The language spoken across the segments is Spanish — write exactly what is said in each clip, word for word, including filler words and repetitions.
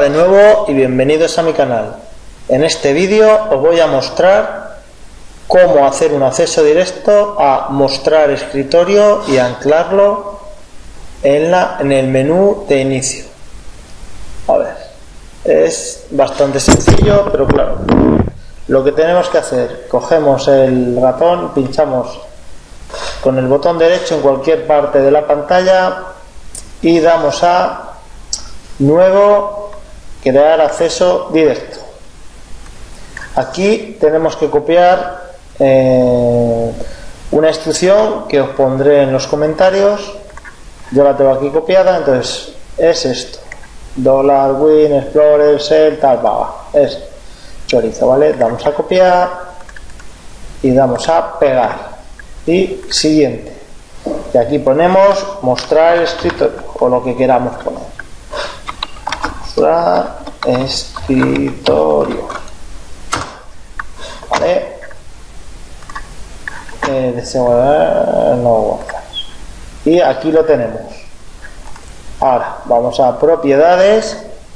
de nuevo y bienvenidos a mi canal. En este vídeo os voy a mostrar cómo hacer un acceso directo a mostrar escritorio y anclarlo en, la, en el menú de inicio. A ver, es bastante sencillo, pero claro, lo que tenemos que hacer, cogemos el ratón, pinchamos con el botón derecho en cualquier parte de la pantalla y damos a nuevo, crear acceso directo. Aquí tenemos que copiar eh, una instrucción que os pondré en los comentarios. Yo la tengo aquí copiada, entonces es esto: dólar win explorer shell tal baba, es chorizo, ¿vale? Damos a copiar y damos a pegar y siguiente, y aquí ponemos mostrar escritorio o lo que queramos poner. Mostrar escritorio, vale. Eh, deseo guardar, no guardar, y aquí lo tenemos. Ahora vamos a propiedades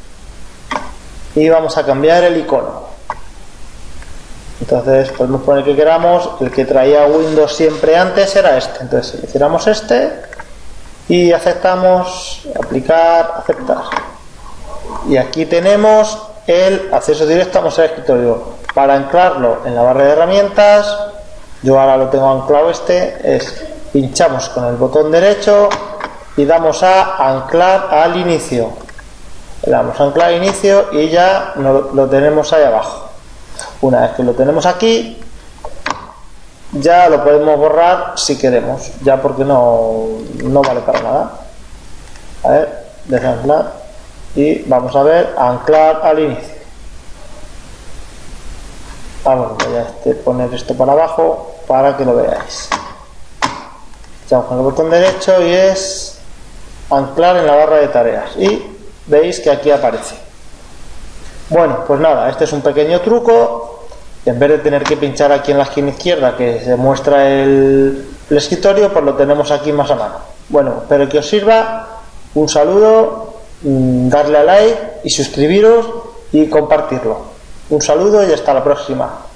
y vamos a cambiar el icono. Entonces podemos poner que queramos. El que traía Windows siempre antes era este, entonces seleccionamos este y aceptamos, aplicar, aceptar, y aquí tenemos el acceso directo a mostrar escritorio. Para anclarlo en la barra de herramientas, yo ahora lo tengo anclado, este es, pinchamos con el botón derecho y damos a anclar al inicio, le damos a anclar al inicio y ya no, lo tenemos ahí abajo. Una vez que lo tenemos aquí, ya lo podemos borrar si queremos, ya porque no, no vale para nada. A ver, desanclar y vamos a ver, anclar al inicio. Ah, bueno, voy a este, poner esto para abajo para que lo veáis. Echamos con el botón derecho y es anclar en la barra de tareas y veis que aquí aparece. Bueno, pues nada, este es un pequeño truco. En vez de tener que pinchar aquí en la esquina izquierda que se muestra el, el escritorio, pues lo tenemos aquí más a mano. Bueno, espero que os sirva. Un saludo, darle a like y suscribiros y compartirlo. Un saludo y hasta la próxima.